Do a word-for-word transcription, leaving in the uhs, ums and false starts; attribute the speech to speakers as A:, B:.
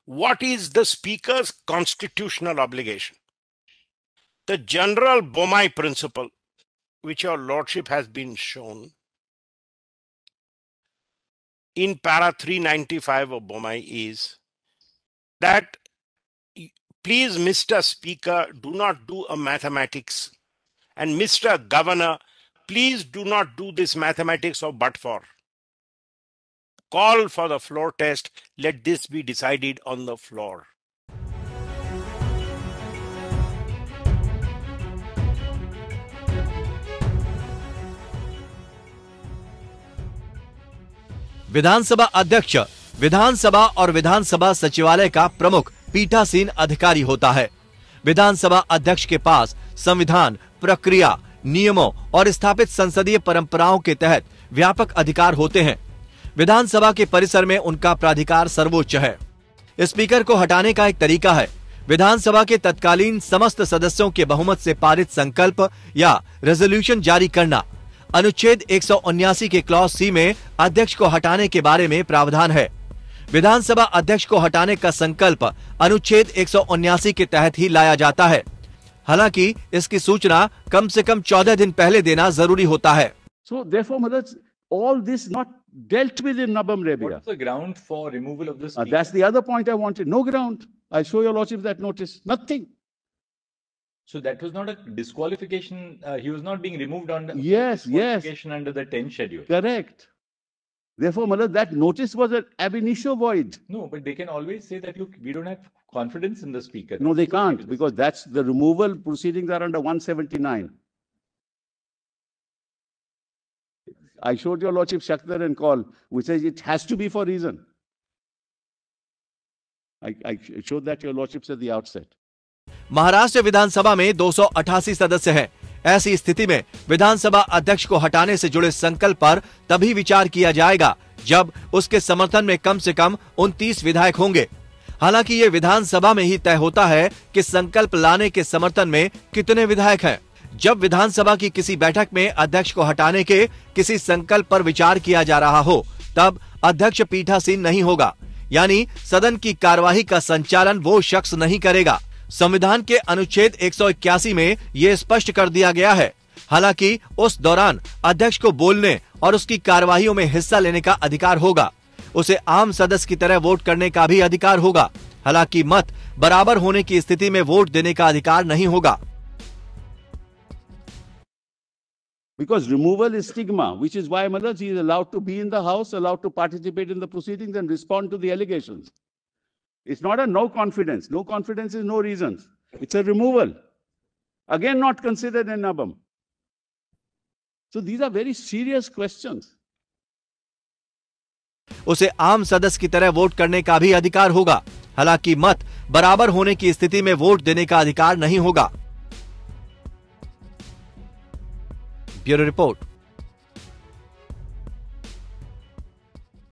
A: what is the Speaker's constitutional obligation? The general Bommai principle, which your Lordship has been shown in para three ninety-five of Bommai, is that please, Mister Speaker, do not do a mathematics, and Mister Governor, please do not do this mathematics of but for. Call for the floor test. Let this be decided on the floor.
B: विधानसभा अध्यक्ष विधानसभा और विधानसभा सचिवालय का प्रमुख पीठासीन अधिकारी होता है। विधानसभा अध्यक्ष के पास संविधान, प्रक्रिया, नियमों और स्थापित संसदीय परंपराओं के तहत व्यापक अधिकार होते हैं। विधानसभा के परिसर में उनका प्राधिकार सर्वोच्च है। स्पीकर को हटाने का एक तरीका है विधानसभा के तत्कालीन समस्त सदस्यों के बहुमत से पारित संकल्प या रेजोल्यूशन जारी करना। अनुच्छेद एक सौ उन्यासी के क्लॉज सी में अध्यक्ष को हटाने के बारे में प्रावधान है। विधानसभा अध्यक्ष को हटाने का संकल्प अनुच्छेद एक सौ उन्यासी के तहत ही लाया जाता है। हालांकि इसकी सूचना कम से कम चौदह दिन पहले देना जरूरी होता है।
C: So therefore, Madam, all this not dealt with in Nabam Rebia.
D: What's the ground for removal of the speaker?
C: Uh, that's the other point I wanted. No ground. I'll show your lordship that notice. Nothing.
D: So that was not a disqualification. Uh, he was not being removed under
C: yes,
D: disqualification
C: yes.
D: under the tenth schedule.
C: Correct. Therefore, Madam, that notice was an ab initio void.
D: No, but they can always say that, look, we don't have confidence in the speaker.
C: No, they can't, because that's the removal proceedings are under one seventy-nine. I showed your lordship Shakhtar and call, which says it has to be for reason. I, I showed that your lordships at the outset.
B: Maharashtra विधानसभा में दो सौ अठासी सदस्य हैं। ऐसी स्थिति में विधानसभा अध्यक्ष को हटाने से जुड़े संकल्प पर तभी विचार किया जाएगा जब उसके समर्थन में कम से कम उनतीस विधायक होंगे। हालांकि ये विधानसभा में ही तय होता है कि संकल्प लाने के समर्थन में कितने विधायक हैं। जब विधानसभा की किसी बैठक में अध्यक्ष को हटाने के किसी संकल्प पर विचार किया जा रहा हो, तब अध्यक्ष पीठासीन नहीं होगा, यानी सदन की कार्यवाही का संचालन वो शख्स नहीं करेगा। संविधान के अनुच्छेद एक सौ इक्यासी में ये स्पष्ट कर दिया गया है। हालांकि उस दौरान अध्यक्ष को बोलने और उसकी कार्यवाहियों में हिस्सा लेने का अधिकार होगा। उसे आम सदस्य की तरह वोट करने का भी अधिकार होगा। हालांकि मत बराबर होने की स्थिति में वोट देने का अधिकार नहीं होगा।
C: Because removal is stigma, which is why Madam is allowed to be in the house, allowed to participate in the proceedings and respond to the allegations. It's not a no confidence. No confidence is no reasons. It's a removal. Again, not considered in Nabam. So these are very serious questions.
B: उसे आम सदस्य की तरह vote करने का भी अधिकार होगा। हालांकि मत बराबर होने की स्थिति में वोट देने का अधिकार नहीं होगा। Bureau report.